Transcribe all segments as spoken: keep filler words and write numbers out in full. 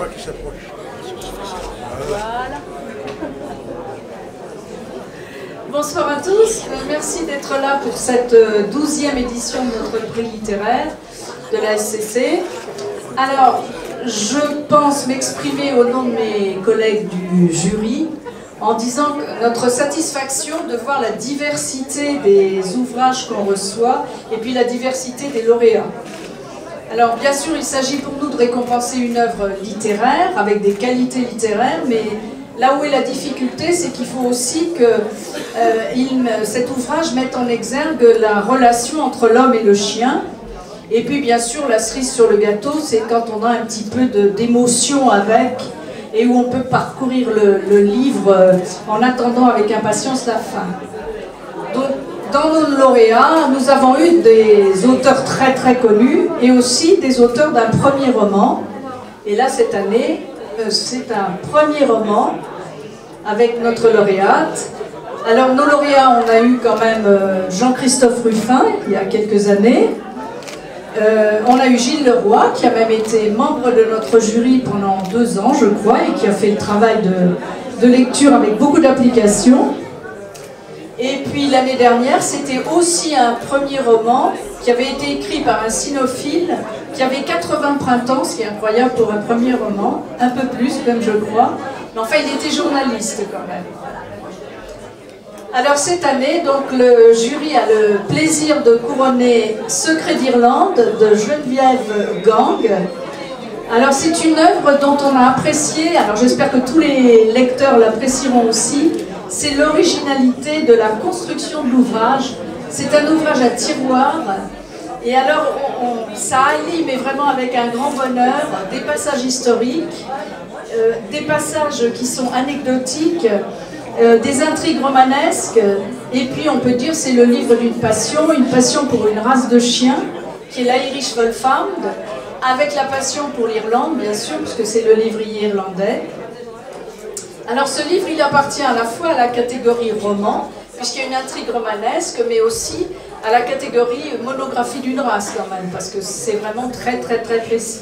caméra qui s'approche. Voilà. Bonsoir à tous, merci d'être là pour cette douzième édition de notre prix littéraire de la S C C. Alors, je pense m'exprimer au nom de mes collègues du jury en disant que notre satisfaction de voir la diversité des ouvrages qu'on reçoit et puis la diversité des lauréats. Alors bien sûr, il s'agit pour nous de récompenser une œuvre littéraire avec des qualités littéraires, mais là où est la difficulté, c'est qu'il faut aussi que euh, il, cet ouvrage mette en exergue la relation entre l'homme et le chien. Et puis bien sûr, la cerise sur le gâteau, c'est quand on a un petit peu d'émotion avec et où on peut parcourir le, le livre euh, en attendant avec impatience la fin. Donc, dans nos lauréats, nous avons eu des auteurs très très connus et aussi des auteurs d'un premier roman. Et là, cette année, euh, c'est un premier roman avec notre lauréate. Alors, nos lauréats, on a eu quand même euh, Jean-Christophe Ruffin, il y a quelques années. Euh, on a eu Gilles Leroy, qui a même été membre de notre jury pendant deux ans, je crois, et qui a fait le travail de, de lecture avec beaucoup d'applications. Et puis l'année dernière, c'était aussi un premier roman qui avait été écrit par un cynophile qui avait quatre-vingts printemps, ce qui est incroyable pour un premier roman, un peu plus même je crois, mais enfin il était journaliste quand même. Alors cette année, donc le jury a le plaisir de couronner Secret d'Irlande de Geneviève Gang. Alors c'est une œuvre dont on a apprécié, alors j'espère que tous les lecteurs l'apprécieront aussi, c'est l'originalité de la construction de l'ouvrage. C'est un ouvrage à tiroir, et alors on, on, ça allie, mais vraiment avec un grand bonheur, des passages historiques, euh, des passages qui sont anecdotiques, euh, des intrigues romanesques, et puis on peut dire c'est le livre d'une passion, une passion pour une race de chiens, qui est l'Irish Wolfhound, avec la passion pour l'Irlande, bien sûr, puisque c'est le livrier irlandais. Alors ce livre, il appartient à la fois à la catégorie roman, puisqu'il y a une intrigue romanesque, mais aussi à la catégorie monographie d'une race quand même, parce que c'est vraiment très très très précis.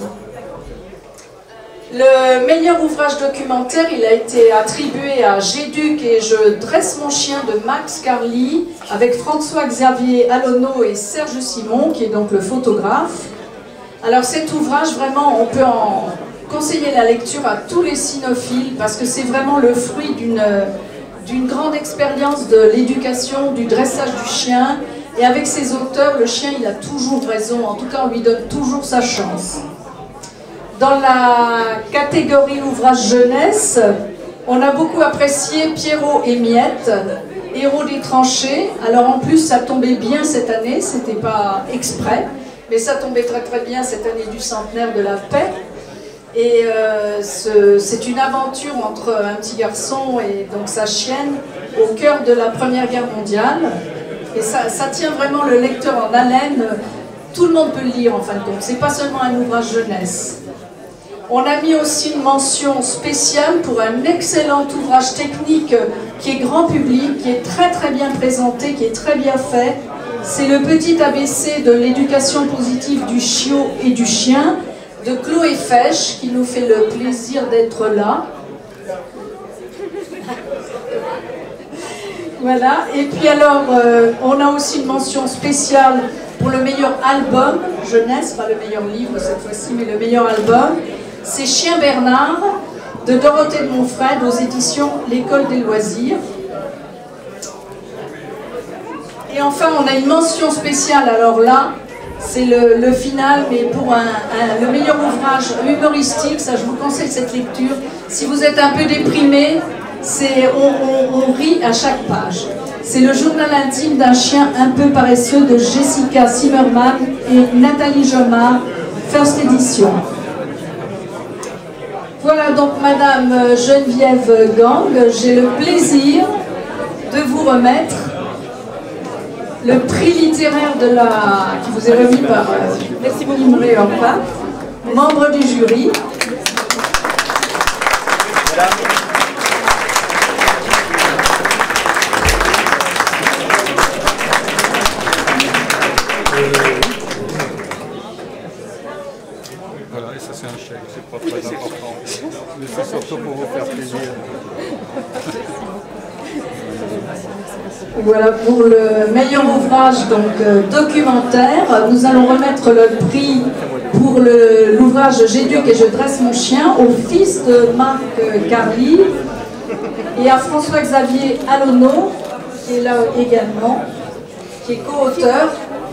Le meilleur ouvrage documentaire, il a été attribué à J'éduque et je dresse mon chien de Max Carly, avec François-Xavier Alonneau et Serge Simon, qui est donc le photographe. Alors cet ouvrage, vraiment, on peut en conseiller la lecture à tous les cynophiles, parce que c'est vraiment le fruit d'une d'une grande expérience de l'éducation, du dressage du chien, et avec ses auteurs, le chien il a toujours raison, en tout cas on lui donne toujours sa chance. Dans la catégorie ouvrage jeunesse, on a beaucoup apprécié Pierrot et Miette, Héros des tranchées. Alors en plus ça tombait bien cette année, c'était pas exprès, mais ça tombait très très bien cette année du centenaire de la paix. Et euh, c'est une aventure entre un petit garçon et donc sa chienne au cœur de la Première Guerre mondiale. Et ça, ça tient vraiment le lecteur en haleine. Tout le monde peut le lire en fin de compte. C'est pas seulement un ouvrage jeunesse. On a mis aussi une mention spéciale pour un excellent ouvrage technique qui est grand public, qui est très très bien présenté, qui est très bien fait. C'est le petit A B C de l'éducation positive du chiot et du chien, de Chloé Fesch, qui nous fait le plaisir d'être là. Voilà, et puis alors, euh, on a aussi une mention spéciale pour le meilleur album, jeunesse, pas le meilleur livre cette fois-ci, mais le meilleur album. C'est Chien Bernard, de Dorothée de Montfred, aux éditions L'École des loisirs. Et enfin, on a une mention spéciale, alors là, c'est le, le final, mais pour un, un, le meilleur ouvrage humoristique, ça je vous conseille cette lecture. Si vous êtes un peu déprimé, on, on, on rit à chaque page. C'est le journal intime d'un chien un peu paresseux de Jessica Zimmerman et Nathalie Jomard, First Edition. Voilà donc Madame Geneviève Gang, j'ai le plaisir de vous remettre le prix littéraire de la, qui vous est remis par euh, merci beaucoup, membre du jury. Voilà, et ça c'est un chien. C'est pas très important. Mais c'est surtout pour vous faire plaisir. Voilà pour le meilleur ouvrage donc euh, documentaire. Nous allons remettre le prix pour l'ouvrage J'éduque et je dresse mon chien au fils de Marc Carly et à François-Xavier Alonneau, qui est là également, qui est co-auteur.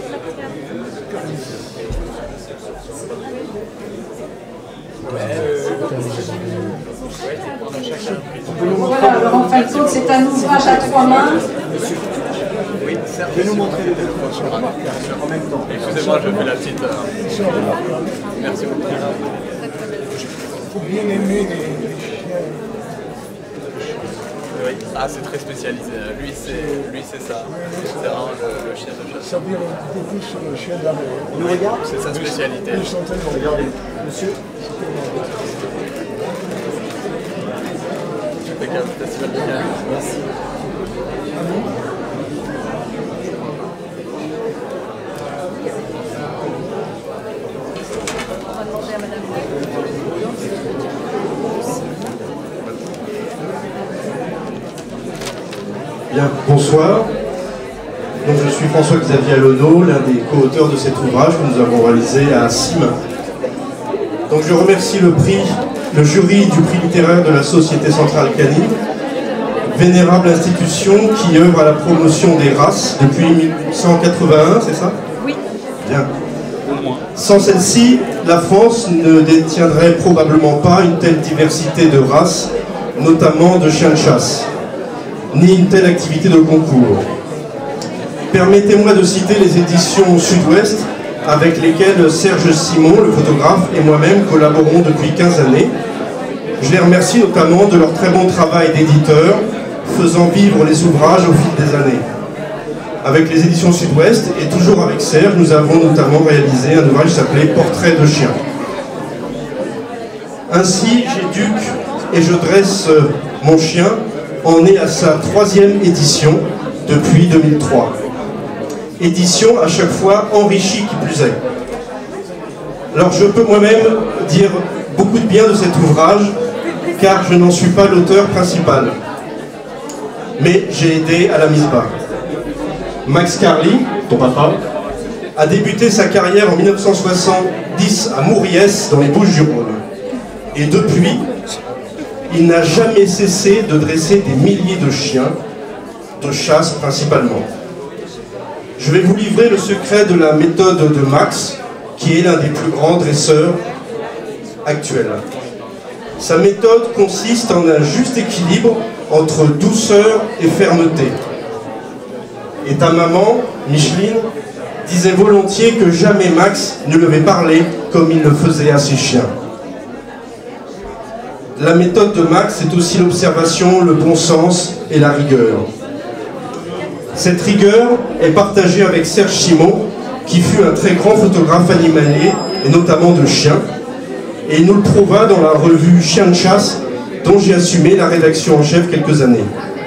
Voilà, alors en fin de compte, c'est un ouvrage à trois mains. Oui, je vais nous montrer les deux en même temps. Excusez-moi, je fais la petite. Euh... Merci beaucoup. Il faut bien aimer les chiens. Oui. Ah, c'est très spécialisé. Lui, c'est lui, c'est ça. C'est vraiment le, le chien de chasse. Ça vient beaucoup sur le chien d'arrêt. Il nous regarde. C'est sa spécialité. Ils sont tellement regardés. Monsieur. Merci. Bien, bonsoir. Donc, je suis François-Xavier Alonneau, l'un des co-auteurs de cet ouvrage que nous avons réalisé à six mains. Donc je remercie le prix, le jury du prix littéraire de la Société Centrale Canine, vénérable institution qui œuvre à la promotion des races depuis mille huit cent quatre-vingt-un, c'est ça? Oui. Bien. Sans celle-ci, la France ne détiendrait probablement pas une telle diversité de races, notamment de chiens de chasse, ni une telle activité de concours. Permettez-moi de citer les éditions Sud-Ouest, avec lesquelles Serge Simon, le photographe, et moi-même collaborons depuis quinze années. Je les remercie notamment de leur très bon travail d'éditeur, faisant vivre les ouvrages au fil des années. Avec les éditions Sud-Ouest, et toujours avec Serge, nous avons notamment réalisé un ouvrage qui s'appelait Portrait de chien. Ainsi, j'éduque et je dresse mon chien en est à sa troisième édition depuis deux mille trois. Édition à chaque fois enrichie qui plus est. Alors je peux moi-même dire beaucoup de bien de cet ouvrage, car je n'en suis pas l'auteur principal. Mais j'ai aidé à la mise bas. Max Carly, ton papa, a débuté sa carrière en mille neuf cent soixante-dix à Mouriès, dans les Bouches-du-Rhône. Et depuis, il n'a jamais cessé de dresser des milliers de chiens, de chasse principalement. Je vais vous livrer le secret de la méthode de Max, qui est l'un des plus grands dresseurs actuels. Sa méthode consiste en un juste équilibre entre douceur et fermeté. Et ta maman, Micheline, disait volontiers que jamais Max ne lui avait parlé comme il le faisait à ses chiens. La méthode de Max, c'est aussi l'observation, le bon sens et la rigueur. Cette rigueur est partagée avec Serge Simon, qui fut un très grand photographe animalier, et notamment de chiens, et il nous le prouva dans la revue Chien de chasse, dont j'ai assumé la rédaction en chef quelques années.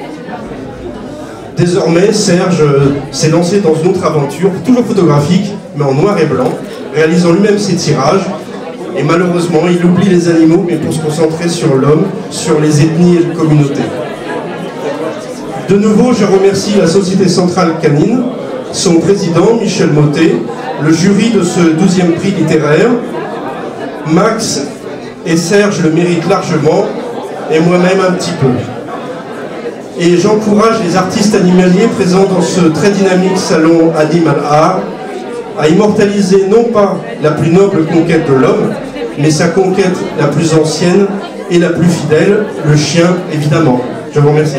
Désormais, Serge s'est lancé dans une autre aventure, toujours photographique, mais en noir et blanc, réalisant lui-même ses tirages, et malheureusement, il oublie les animaux, mais pour se concentrer sur l'homme, sur les ethnies et les communautés. De nouveau, je remercie la Société Centrale Canine, son président, Michel Mottet, le jury de ce douzième prix littéraire. Max et Serge le méritent largement, et moi-même un petit peu. Et j'encourage les artistes animaliers présents dans ce très dynamique salon Animal Art à immortaliser non pas la plus noble conquête de l'homme, mais sa conquête la plus ancienne et la plus fidèle, le chien évidemment. Je vous remercie.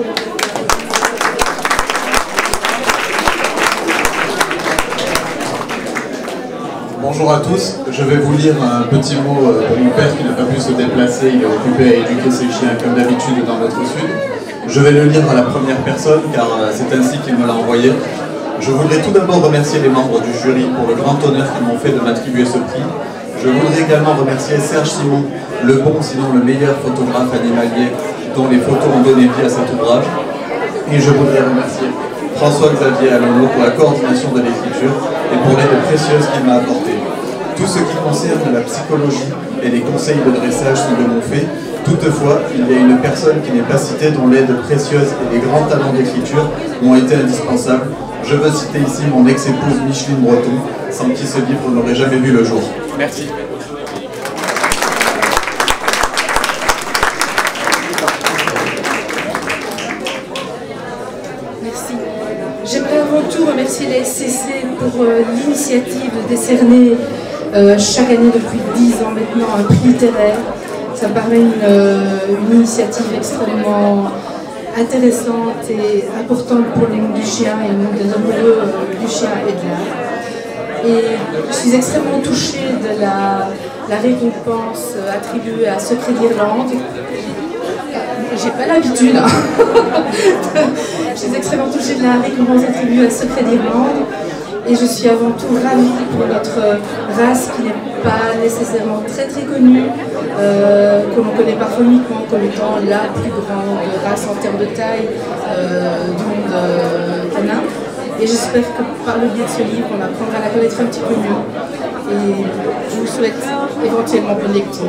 Bonjour à tous, je vais vous lire un petit mot pour mon père qui n'a pas pu se déplacer, il est occupé à éduquer ses chiens comme d'habitude dans notre sud. Je vais le lire à la première personne car c'est ainsi qu'il me l'a envoyé. Je voudrais tout d'abord remercier les membres du jury pour le grand honneur qu'ils m'ont fait de m'attribuer ce prix. Je voudrais également remercier Serge Simon, le bon sinon le meilleur photographe animalier dont les photos ont donné vie à cet ouvrage. Et je voudrais remercier François-Xavier Alonneau pour la coordination de l'écriture et pour l'aide précieuse qu'il m'a apportée. Tout ce qui concerne la psychologie et les conseils de dressage sont de mon fait. Toutefois, il y a une personne qui n'est pas citée dont l'aide précieuse et les grands talents d'écriture ont été indispensables. Je veux citer ici mon ex-épouse Micheline Breton, sans qui ce livre n'aurait jamais vu le jour. Merci. Merci. J'aimerais avant tout remercier la S C C pour euh, l'initiative de décerner euh, chaque année depuis dix ans maintenant un prix littéraire. Ça me paraît une, euh, une initiative extrêmement intéressante et importante pour le monde du chien et le monde des amoureux euh, du chien et de l'art. Et je suis extrêmement touchée de la, la récompense euh, attribuée à Secret d'Irlande. J'ai pas l'habitude. Hein. Je suis extrêmement touchée de la récompense attribuée à Secret d'Irlande. Et je suis avant tout ravie pour notre race qui n'est pas nécessairement très très connue, euh, que l'on connaît parfois uniquement comme étant la plus grande race en termes de taille euh, du monde euh, canin. Et j'espère que par le biais de ce livre, on apprendra à la connaître un petit peu mieux. Et je vous souhaite éventuellement bonne lecture.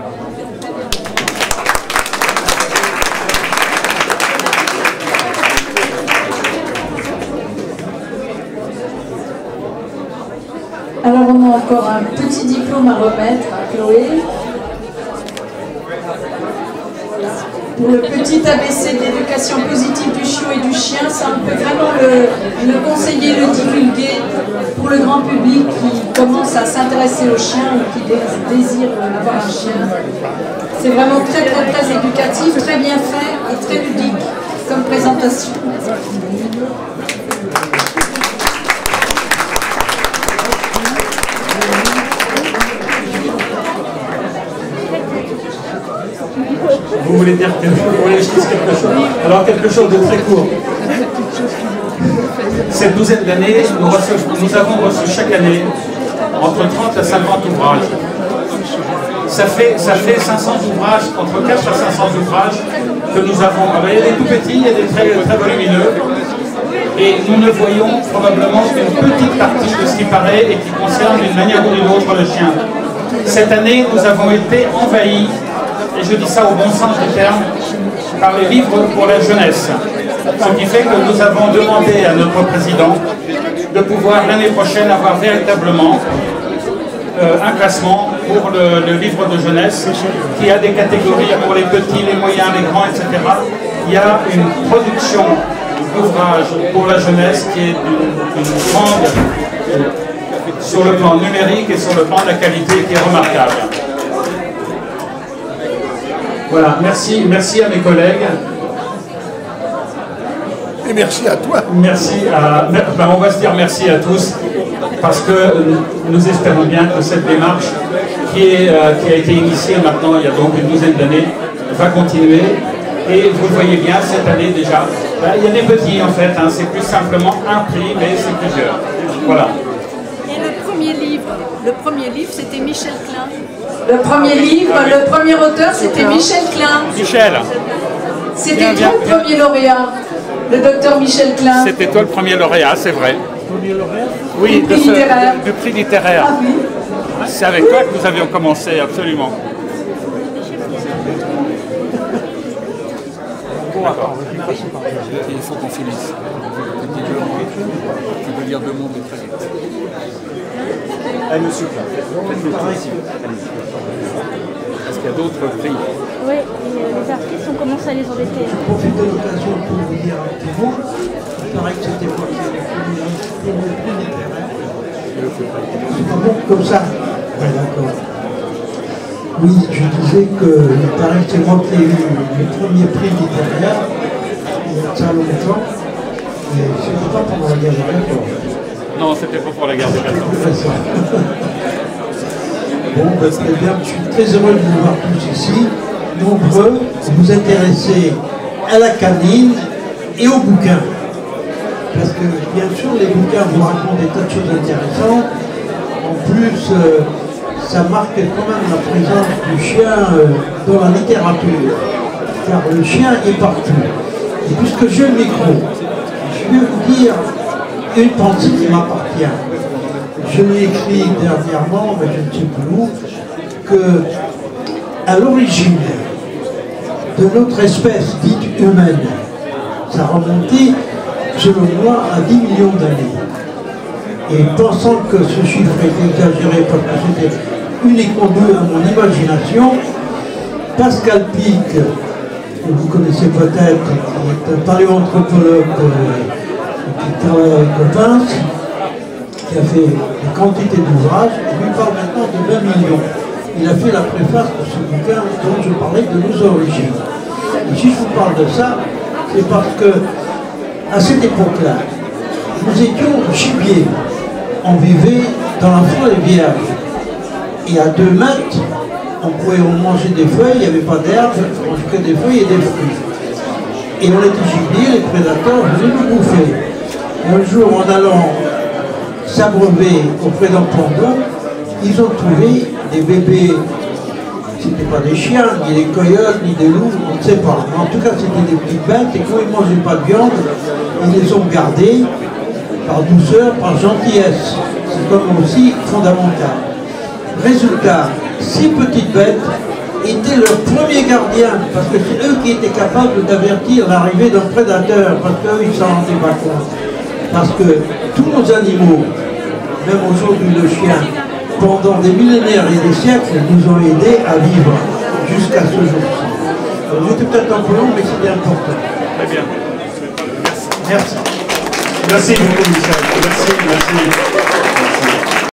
Alors on a encore un petit diplôme à remettre à Chloé. Pour le petit A B C de l'éducation positive du chiot et du chien, ça on peut vraiment le, le conseiller, le divulguer pour le grand public qui commence à s'intéresser aux chiens ou qui désire avoir un chien. C'est vraiment très très très éducatif, très bien fait et très ludique comme présentation. Vous voulez dire quelque chose, vous voulez que je dise quelque chose? Alors quelque chose de très court. Cette douzaine d'années, nous, nous avons reçu chaque année entre trente à cinquante ouvrages. Ça fait, ça fait cinq cents ouvrages, entre quatre à cinq cents ouvrages que nous avons. Alors, il y a des tout petits, il y a des très, très volumineux. Et nous ne voyons probablement qu'une petite partie de ce qui paraît et qui concerne d'une manière ou d'une autre le chien. Cette année, nous avons été envahis, et je dis ça au bon sens du terme, par les livres pour la jeunesse. Ce qui fait que nous avons demandé à notre président de pouvoir l'année prochaine avoir véritablement euh, un classement pour le, le livre de jeunesse qui a des catégories pour les petits, les moyens, les grands, et cetera. Il y a une production d'ouvrages pour la jeunesse qui est d'une grande, euh, sur le plan numérique et sur le plan de la qualité, qui est remarquable. Voilà, merci, merci à mes collègues. Et merci à toi. Merci à... Ben on va se dire merci à tous, parce que nous espérons bien que cette démarche, qui, est, euh, qui a été initiée maintenant il y a donc une douzaine d'années, va continuer. Et vous le voyez bien, cette année déjà, ben, il y a des petits en fait, hein, c'est plus simplement un prix, mais c'est plusieurs. Voilà. Et le premier livre, le premier livre, c'était Michel Klein. Le premier livre, le premier auteur, c'était Michel Klein. Michel. C'était toi le premier lauréat, le docteur Michel Klein. C'était toi le premier lauréat, c'est vrai. Premier lauréat? Oui, Du prix de ce- littéraire. du prix littéraire. Ah oui. C'est avec toi que nous avions commencé, absolument. D'accord. Il faut qu'on finisse. Tu veux dire deux mots de très vite. Allez, monsieur. Est-ce qu'il y a d'autres prix? Oui, et euh, les artistes, on commence à les embêter. Je profite de l'occasion pour vous dire un petit mot. Il paraît que c'était moi qui ai le prix littéraire. C'est pas bon comme ça? Oui, d'accord. Oui, je disais qu'il paraît que c'est moi qui ai eu le premier prix littéraire il y a ça longtemps. Et c'était pas pendant la guerre de quatorze. Non, c'était pas pour la guerre de quatorze. C'est ça. Bon, ben, très bien, je suis très heureux de vous voir tous ici, nombreux, vous intéressez à la canine et aux bouquins. Parce que, bien sûr, les bouquins vous racontent des tas de choses intéressantes. En plus, euh, ça marque quand même la présence du chien euh, dans la littérature. Car le chien est partout. Et puisque j'ai le micro, je vais vous dire une pensée qui m'appartient. je l'ai écrit dernièrement, mais je ne sais plus où, que à l'origine de notre espèce dite humaine, ça remontait, selon moi, à dix millions d'années. Et pensant que ce chiffre était exagéré parce que c'était uniquement dû à mon imagination, Pascal Pic, que vous connaissez peut-être, qui est un paléoanthropologue euh, qui travaille avec Coppens, qui a fait une quantité d'ouvrages, et lui parle maintenant de vingt millions. Il a fait la préface de ce bouquin dont je parlais de nos origines. Et si je vous parle de ça, c'est parce que, à cette époque-là, nous étions gibiers. On vivait dans la forêt vierge. Et à deux mètres, on pouvait manger des feuilles, il n'y avait pas d'herbe, on mangeait que des feuilles et des fruits. Et on était gibiers, les prédateurs venaient nous bouffer. Et un jour, en allant s'abreuver auprès d'un plan d'eau, ils ont trouvé des bébés, c'était pas des chiens, ni des coyotes, ni des loups, on ne sait pas. Mais en tout cas, c'était des petites bêtes, et quand ils ne mangeaient pas de viande, ils les ont gardés par douceur, par gentillesse. C'est comme aussi fondamental. Résultat, ces petites bêtes étaient leurs premiers gardiens, parce que c'est eux qui étaient capables d'avertir l'arrivée d'un prédateur, parce qu'eux, ils ne s'en rendaient pas compte. Parce que tous nos animaux, même aujourd'hui le chien, pendant des millénaires et des siècles, nous ont aidés à vivre jusqu'à ce jour-ci. J'étais peut-être un peu long, mais c'était important. Très bien. Merci. Merci beaucoup, Michel. Merci, merci.